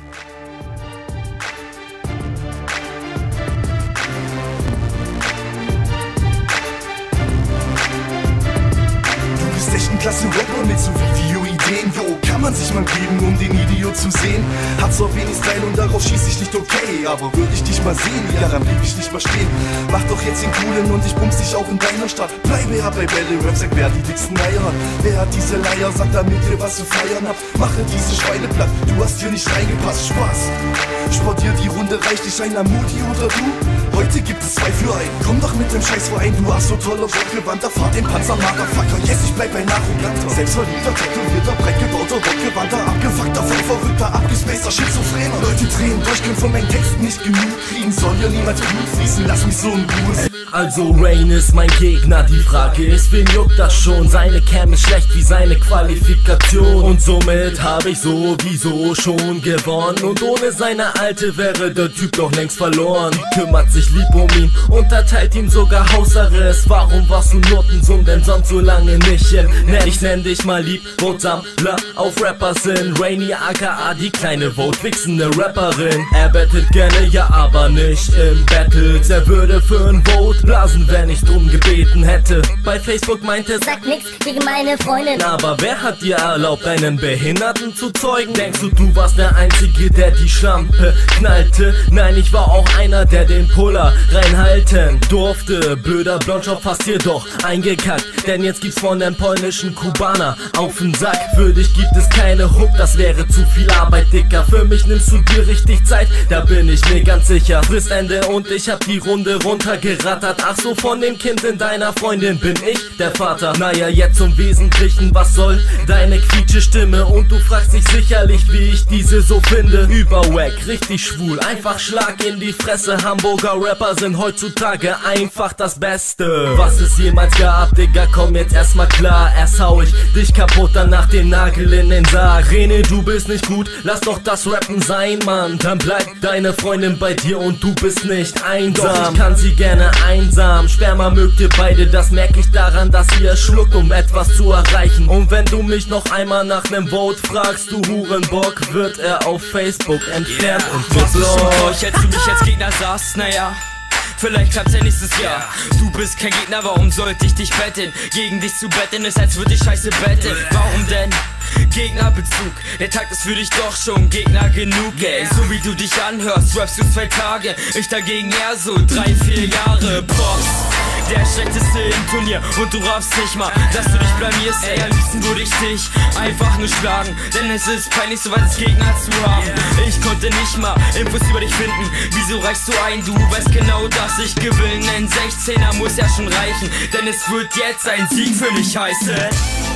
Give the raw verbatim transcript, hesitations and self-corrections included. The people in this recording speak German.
Echt ein klasse Rapper mit so Video-Ideen. Yo, kann man sich mal geben, um den Idiot zu sehen? Hat zwar wenig Style und darauf schieß ich nicht okay, aber würde ich dich mal sehen, daran blieb ich nicht mal stehen. Mach doch jetzt den Coolen und ich bumps dich auch in deiner Stadt. Bleibe ja bei Battle Rap, sag wer die dicksten Eier hat. Wer hat diese Leier, sagt damit ihr was zu feiern habt. Mache diese Schweine platt, du hast hier nicht reingepasst. Spaß, Sport dir die Runde, reicht dich einer Mutti oder du? Heute gibt es zwei für einen. Komm doch mit dem Scheißverein, du hast so tolle Wortgewandter. Fahr den Panzer, Motherfucker, yes, ich bleib ein arroganter, selbstverliebter, tätowierter, breit gebauter, wortgewandter, abgefuckter, voll verrückter, abgespaceter, schizophrener. Leute drehen durch, können von meinen Texten nicht genug kriegen. Soll ja niemals Blut fließen, lass mich so in Ruhe. Also Rain ist mein Gegner, die Frage ist, wen juckt das schon? Seine Cam ist schlecht wie seine Qualifikation und somit habe ich sowieso schon gewonnen. Und ohne seine Alte wäre der Typ doch längst verloren. Kümmert sich lieb um ihn, unterteilt ihm sogar Hausarrest. Warum warst du Notensumm denn sonst so lange nicht im Netz? Ich nenn dich mal lieb, Vote-Sammler auf Rapper sind Rainy aka die kleine Vote-wichsende Rapperin. Er bettet gerne, ja aber nicht im Battles. Er würde für ein Vote blasen, wenn ich drum gebeten hätte. Bei Facebook meinte, sag nix gegen meine Freundin. Aber wer hat dir erlaubt, einen Behinderten zu zeugen? Denkst du, du warst der Einzige, der die Schlampe knallte? Nein, ich war auch einer, der den Puller reinhalten durfte. Blöder Blondschopf, hast hier doch eingekackt, denn jetzt gibt's von dem polnischen Kubaner auf den Sack. Für dich gibt es keine Hook, das wäre zu viel Arbeit, Dicker. Für mich nimmst du dir richtig Zeit, da bin ich mir ganz sicher. Fristende und ich hab die Runde runtergerattert. Ach so, von dem Kind in deiner Freundin bin ich der Vater. Naja, jetzt zum Wesentlichen, was soll deine quietsche Stimme? Und du fragst dich sicherlich, wie ich diese so finde. Überwack, richtig schwul, einfach Schlag in die Fresse. Hamburger Rapper sind heutzutage einfach das Beste, was es jemals gab, Digga, komm jetzt erstmal klar. Erst hau ich dich kaputt, danach den Nagel in den Sarg. Rene, du bist nicht gut, lass doch das Rappen sein, Mann. Dann bleibt deine Freundin bei dir und du bist nicht einsam. Doch ich kann sie gerne einsam. Sperma mögt ihr beide, das merke ich daran, dass ihr schluckt, um etwas zu erreichen. Und wenn du mich noch einmal nach nem Vote fragst, du Hurenbock, wird er auf Facebook entfernt yeah. und wird durch, als du mich als Gegner sahst, naja. Vielleicht klappt's ja nächstes Jahr. Du bist kein Gegner, warum sollte ich dich betteln? Gegen dich zu betteln ist, als würde ich scheiße betteln. Warum denn? Gegnerbezug, der Tag ist für dich doch schon Gegner genug, ey. So wie du dich anhörst, rappst du zwei Tage, ich dagegen eher so drei, vier Jahre. Boss, der schlechteste im Turnier und du raffst nicht mal, dass du dich blamierst, ey. Am liebsten würde ich dich einfach nur schlagen, denn es ist peinlich, so weit als Gegner zu haben. Ich konnte nicht mal Infos über dich finden, wieso reichst du ein? Du weißt genau, dass ich gewinne, ein sechzehner muss ja schon reichen, denn es wird jetzt ein Sieg für mich heißen.